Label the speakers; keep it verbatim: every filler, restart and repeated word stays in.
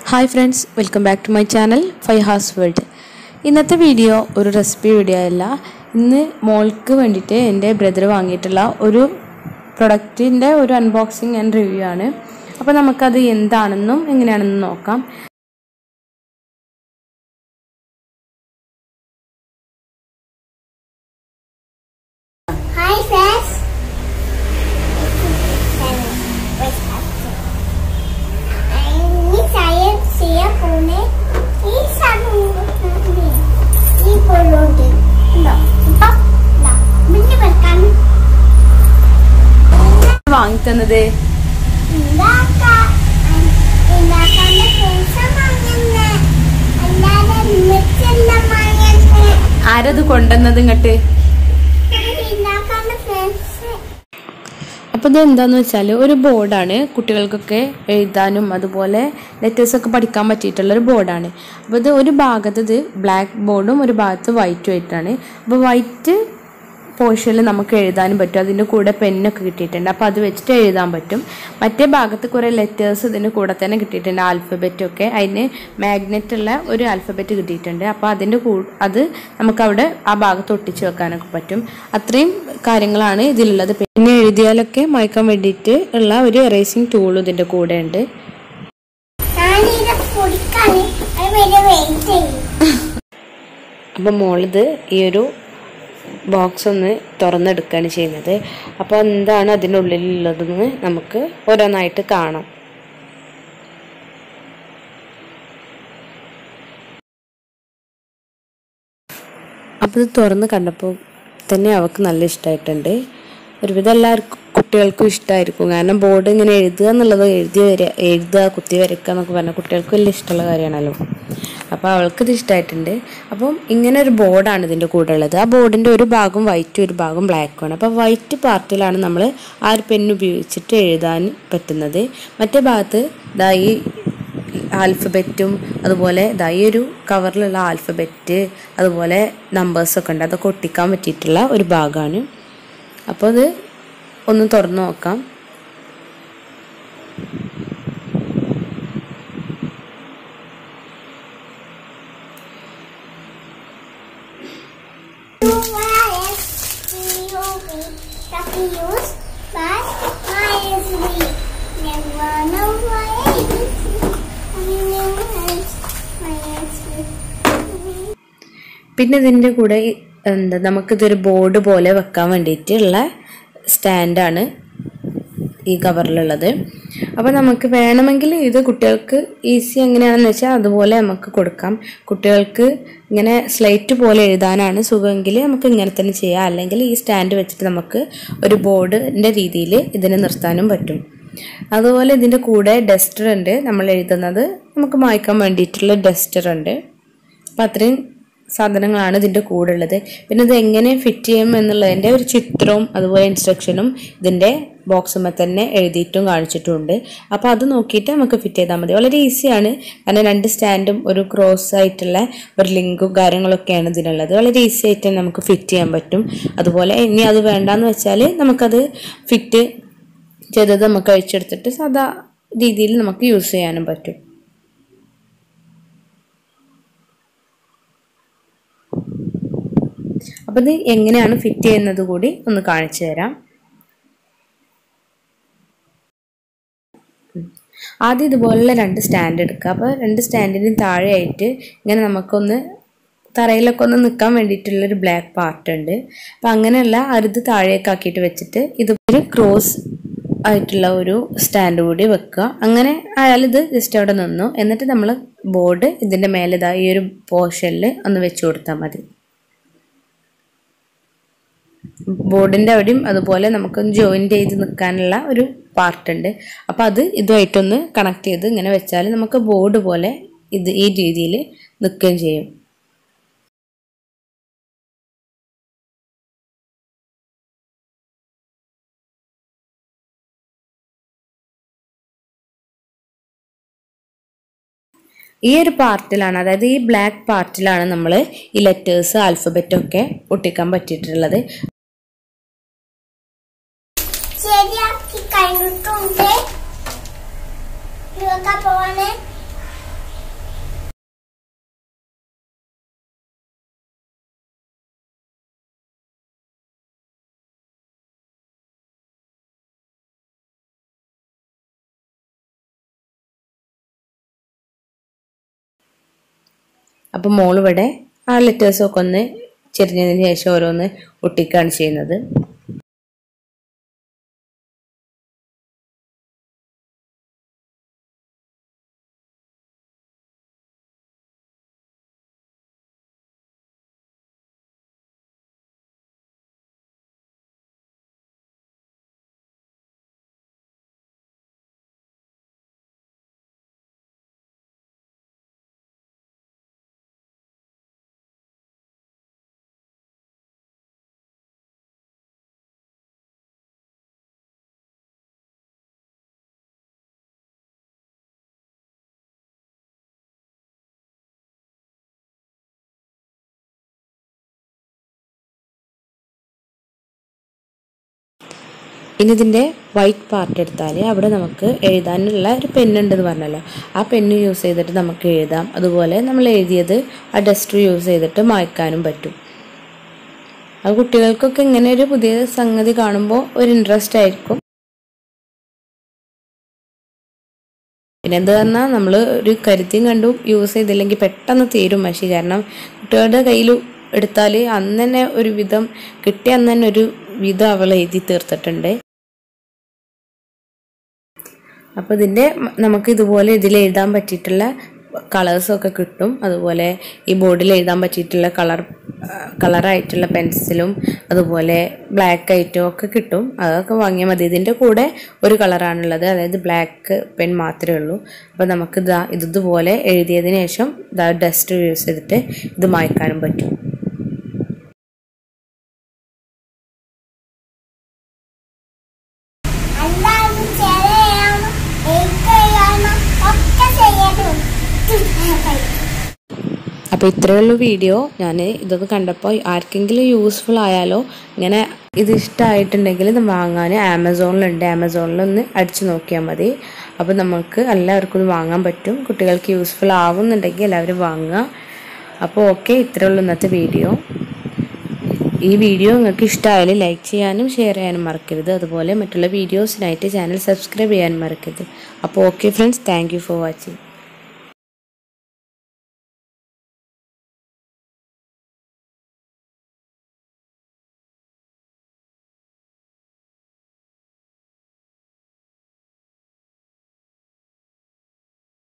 Speaker 1: Hi friends, welcome back to my channel Faiha's World. ഇന്നത്തെ video ഒരു recipe video അല്ല. ഇന്ന് മോൾക്ക് വേണ്ടിയിട്ട് എൻ്റെ ബ്രദർ വാങ്ങിയിട്ടുള്ള ഒരു പ്രൊഡക്റ്റിൻ്റെ ഒരു അൺബോക്സിങ് ആൻഡ് റിവ്യൂ ആണ്. അപ്പോൾ നമുക്കത് എന്താണെന്നും എങ്ങനെയാണെന്നും നോക്കാം.
Speaker 2: Hi friends.
Speaker 1: വാങ്ങി തന്നത് ആരത് കൊണ്ടുവന്നത് ഇങ്ങോട്ട്? അപ്പോൾ ഇത് എന്താന്ന് വെച്ചാൽ ഒരു ബോർഡാണ്, കുട്ടികൾക്കൊക്കെ എഴുതാനും അതുപോലെ ലെറ്റേഴ്സൊക്കെ പഠിക്കാൻ പറ്റിയിട്ടുള്ള ഒരു ബോർഡാണ്. അപ്പോൾ ഇത് ഒരു ഭാഗത്ത് ഇത് ബ്ലാക്ക് ബോർഡും ഒരു ഭാഗത്ത് വൈറ്റും ആയിട്ടാണ്. അപ്പോൾ വൈറ്റ് പോർഷനിൽ നമുക്ക് എഴുതാനും പറ്റും, അതിൻ്റെ കൂടെ പെന്നൊക്കെ കിട്ടിയിട്ടുണ്ട്. അപ്പോൾ അത് വെച്ചിട്ട് എഴുതാൻ പറ്റും. മറ്റേ ഭാഗത്ത് കുറേ ലെറ്റേഴ്സ് ഇതിൻ്റെ കൂടെ തന്നെ കിട്ടിയിട്ടുണ്ട്, ആൽഫബറ്റൊക്കെ. അതിന് മാഗ്നറ്റുള്ള ഒരു ആൽഫബറ്റ് കിട്ടിയിട്ടുണ്ട്. അപ്പോൾ അതിൻ്റെ കൂ അത് നമുക്കവിടെ ആ ഭാഗത്ത് ഒട്ടിച്ച് വെക്കാനൊക്കെ പറ്റും. അത്രയും കാര്യങ്ങളാണ് ഇതിലുള്ളത്. പിന്നെ എഴുതിയാലൊക്കെ മായ്ക്കാൻ വേണ്ടിയിട്ട് ഉള്ള ഒരു എറേസിങ് ടൂളും ഇതിൻ്റെ കൂടെ ഉണ്ട്. അപ്പം മോളിത് ഈ ഒരു ബോക്സ് ഒന്ന് തുറന്നെടുക്കുകയാണ് ചെയ്യുന്നത്. അപ്പോൾ എന്താണ് അതിനുള്ളിലുള്ളതെന്ന് നമുക്ക് ഓരോന്നായിട്ട് കാണാം. അപ്പോൾ ഇത് തുറന്ന് കണ്ടപ്പോൾ തന്നെ അവൾക്ക് നല്ല ഇഷ്ടമായിട്ടുണ്ട്. ഒരുവിധം എല്ലാവർക്കും കുട്ടികൾക്കും ഇഷ്ടമായിരിക്കും. കാരണം ബോർഡ് ഇങ്ങനെ എഴുതുക എന്നുള്ളത്, എഴുതി വരിക എഴുതുക കുത്തി വരയ്ക്കുക എന്നൊക്കെ പറഞ്ഞാൽ കുട്ടികൾക്ക് വലിയ ഇഷ്ടമുള്ള കാര്യമാണല്ലോ. അപ്പോൾ അവൾക്കിത് ഇഷ്ടമായിട്ടുണ്ട്. അപ്പം ഇങ്ങനെ ഒരു ബോർഡാണ് ഇതിൻ്റെ കൂടെ ഉള്ളത്. ആ ബോർഡിൻ്റെ ഒരു ഭാഗം വൈറ്റും ഒരു ഭാഗം ബ്ലാക്കുമാണ്. അപ്പോൾ വൈറ്റ് പാർട്ടിലാണ് നമ്മൾ ആ ഒരു പെൻ ഉപയോഗിച്ചിട്ട് എഴുതാൻ പറ്റുന്നത്. മറ്റേ ഭാഗത്ത് ദാ ഈ ആൽഫബറ്റും അതുപോലെ ദാ ഈ ഒരു കവറിലുള്ള ആൽഫബറ്റ് അതുപോലെ നമ്പേഴ്സൊക്കെ ഉണ്ട്, അതൊക്കെ ഒട്ടിക്കാൻ പറ്റിയിട്ടുള്ള ഒരു ഭാഗമാണ്. അപ്പോൾ അത് ഒന്ന് തുറന്നു നോക്കാം. പിന്നെ ഇതിൻ്റെ കൂടെ എന്താ നമുക്കിതൊരു ബോർഡ് പോലെ വെക്കാൻ വേണ്ടിയിട്ടുള്ള സ്റ്റാൻഡാണ് ഈ കവറിലുള്ളത്. അപ്പോൾ നമുക്ക് വേണമെങ്കിൽ ഇത് കുട്ടികൾക്ക് ഈസി എങ്ങനെയാണെന്ന് വെച്ചാൽ അതുപോലെ നമുക്ക് കൊടുക്കാം. കുട്ടികൾക്ക് ഇങ്ങനെ സ്ലേറ്റ് പോലെ എഴുതാനാണ് സുഖമെങ്കിൽ നമുക്ക് ഇങ്ങനെ തന്നെ ചെയ്യാം. അല്ലെങ്കിൽ ഈ സ്റ്റാൻഡ് വെച്ചിട്ട് നമുക്ക് ഒരു ബോർഡിൻ്റെ രീതിയിൽ ഇതിനെ നിർത്താനും പറ്റും. അതുപോലെ ഇതിൻ്റെ കൂടെ ഡസ്റ്റർ ഉണ്ട്, നമ്മൾ എഴുതുന്നത് നമുക്ക് മായ്ക്കാൻ വേണ്ടിയിട്ടുള്ള ഡസ്റ്റർ ഉണ്ട്. അപ്പോൾ അത്രയും സാധനങ്ങളാണ് ഇതിൻ്റെ കൂടെ ഉള്ളത്. പിന്നെ ഇത് എങ്ങനെ ഫിറ്റ് ചെയ്യും എന്നുള്ളതിൻ്റെ ഒരു ചിത്രവും അതുപോലെ ഇൻസ്ട്രക്ഷനും ഇതിൻ്റെ ബോക്സുമ്മേ തന്നെ എഴുതിയിട്ടും കാണിച്ചിട്ടുണ്ട്. അപ്പോൾ അത് നോക്കിയിട്ട് നമുക്ക് ഫിറ്റ് ചെയ്താൽ മതി. വളരെ ഈസിയാണ്, കാരണം രണ്ട് സ്റ്റാൻഡും ഒരു ക്രോസ് ആയിട്ടുള്ള ഒരു ലിങ്കും കാര്യങ്ങളൊക്കെയാണ് ഇതിനുള്ളത്. വളരെ ഈസി ആയിട്ട് നമുക്ക് ഫിറ്റ് ചെയ്യാൻ പറ്റും. അതുപോലെ ഇനി അത് വേണ്ടാന്ന് വെച്ചാൽ നമുക്കത് ഫിറ്റ് ചെയ്തത് നമുക്ക് അഴിച്ചെടുത്തിട്ട് സാധാ രീതിയിൽ നമുക്ക് യൂസ് ചെയ്യാനും പറ്റും. അപ്പോൾ ഇത് എങ്ങനെയാണ് ഫിറ്റ് ചെയ്യുന്നത് കൂടി ഒന്ന് കാണിച്ചു തരാം. ആദ്യം ഇതുപോലുള്ള രണ്ട് സ്റ്റാൻഡ് എടുക്കുക. അപ്പോൾ രണ്ട് സ്റ്റാൻഡിന് താഴെയായിട്ട് ഇങ്ങനെ നമുക്കൊന്ന് തറയിലൊക്കെ ഒന്ന് നിൽക്കാൻ വേണ്ടിയിട്ടുള്ളൊരു ബ്ലാക്ക് പാർട്ട് ഉണ്ട്. അപ്പം അങ്ങനെയുള്ള അരുത് താഴേക്ക് ആക്കിയിട്ട് വെച്ചിട്ട് ഇതുപോലെ ക്രോസ് ആയിട്ടുള്ള ഒരു സ്റ്റാൻഡ് കൂടി വെക്കുക. അങ്ങനെ ആയാൽ ഇത് ജസ്റ്റ് അവിടെ നിന്നു. എന്നിട്ട് നമ്മൾ ബോർഡ് ഇതിൻ്റെ മേലെ ഇതാ ഈ ഒരു പോർഷനിൽ ഒന്ന് വെച്ച് കൊടുത്താൽ മതി. ബോർഡിൻ്റെ അവിടെയും അതുപോലെ നമുക്കൊന്ന് ജോയിൻ്റ് ചെയ്ത് നിൽക്കാനുള്ള ഒരു പാർട്ടുണ്ട്. അപ്പോൾ അത് ഇതുമായിട്ടൊന്ന് കണക്ട് ചെയ്ത് ഇങ്ങനെ വെച്ചാൽ നമുക്ക് ബോർഡ് പോലെ ഇത് ഈ രീതിയിൽ നിൽക്കുകയും ചെയ്യും. ഈ ഒരു പാർട്ടിലാണ്, അതായത് ഈ ബ്ലാക്ക് പാർട്ടിലാണ് നമ്മൾ ഈ ലെറ്റേഴ്സ് ആൽഫബറ്റൊക്കെ ഒട്ടിക്കാൻ പറ്റിയിട്ടുള്ളത്.
Speaker 2: ശരിയാക്കി കഴിഞ്ഞിട്ടുണ്ട്.
Speaker 1: അപ്പോൾ മോളിവിടെ ആ ലെറ്റേഴ്സൊക്കെ ഒന്ന് ചെരിഞ്ഞതിന് ശേഷം ഓരോന്ന് ഒട്ടിക്കുകയാണ് ചെയ്യുന്നത്. ഇനി ഇതിൻ്റെ വൈറ്റ് പാർട്ട് എടുത്താൽ അവിടെ നമുക്ക് എഴുതാനുള്ള ഒരു പെന്നുണ്ടെന്ന് പറഞ്ഞല്ലോ, ആ പെന്ന് യൂസ് ചെയ്തിട്ട് നമുക്ക് എഴുതാം. അതുപോലെ നമ്മൾ എഴുതിയത് ആ ഡസ്റ്റർ യൂസ് ചെയ്തിട്ട് മായ്ക്കാനും പറ്റും. ആ കുട്ടികൾക്കൊക്കെ ഇങ്ങനെ ഒരു പുതിയ സംഗതി കാണുമ്പോൾ ഒരു ഇൻട്രസ്റ്റ് ആയിരിക്കും. പിന്നെ എന്ത് പറഞ്ഞാൽ നമ്മൾ ഒരു കരുത്തിയും കണ്ടും യൂസ് ചെയ്തില്ലെങ്കിൽ പെട്ടെന്ന് തീരും മഷി. കാരണം കുട്ടികളുടെ കയ്യിൽ എടുത്താൽ അന്ന് തന്നെ ഒരു വിധം കിട്ടിയ അന്ന് തന്നെ ഒരു വിധം അവൾ എഴുതി തീർത്തിട്ടുണ്ട്. അപ്പോൾ ഇതിൻ്റെ നമുക്ക് ഇതുപോലെ ഇതിൽ എഴുതാൻ പറ്റിയിട്ടുള്ള കളേഴ്സൊക്കെ കിട്ടും. അതുപോലെ ഈ ബോർഡിൽ എഴുതാൻ പറ്റിയിട്ടുള്ള കളർ കളറായിട്ടുള്ള പെൻസിലും അതുപോലെ ബ്ലാക്ക് ആയിട്ടും ഒക്കെ കിട്ടും. അതൊക്കെ വാങ്ങിയാൽ മതി. ഇതിൻ്റെ കൂടെ ഒരു കളറാണുള്ളത്, അതായത് ബ്ലാക്ക് പെൻ മാത്രമേ ഉള്ളൂ. അപ്പോൾ നമുക്ക് ഇതാ ഇതുപോലെ എഴുതിയതിന് ശേഷം ഇതാ ഡസ്റ്റർ യൂസ് ചെയ്തിട്ട് ഇത് മായ്ക്കാനും പറ്റും. അപ്പോൾ ഇത്രയുള്ള വീഡിയോ. ഞാൻ ഇതൊക്കെ കണ്ടപ്പോൾ ആർക്കെങ്കിലും യൂസ്ഫുൾ ആയാലോ, ഇങ്ങനെ ഇത് ഇഷ്ടമായിട്ടുണ്ടെങ്കിൽ ഇത് വാങ്ങാൻ ആമസോണിലുണ്ട്. ആമസോണിലൊന്ന് അടിച്ചു നോക്കിയാൽ മതി. അപ്പോൾ നമുക്ക് എല്ലാവർക്കും ഇത് വാങ്ങാൻ പറ്റും. കുട്ടികൾക്ക് യൂസ്ഫുൾ ആവുന്നുണ്ടെങ്കിൽ എല്ലാവരും വാങ്ങുക. അപ്പോൾ ഓക്കെ, ഇത്രയുള്ള ഇന്നത്തെ വീഡിയോ. ഈ വീഡിയോ നിങ്ങൾക്ക് ഇഷ്ടമായാലും ലൈക്ക് ചെയ്യാനും ഷെയർ ചെയ്യാനും മറക്കരുത്. അതുപോലെ മറ്റുള്ള വീഡിയോസിനായിട്ട് ചാനൽ സബ്സ്ക്രൈബ് ചെയ്യാനും മറക്കരുത്. അപ്പോൾ okay friends, thank you for watching.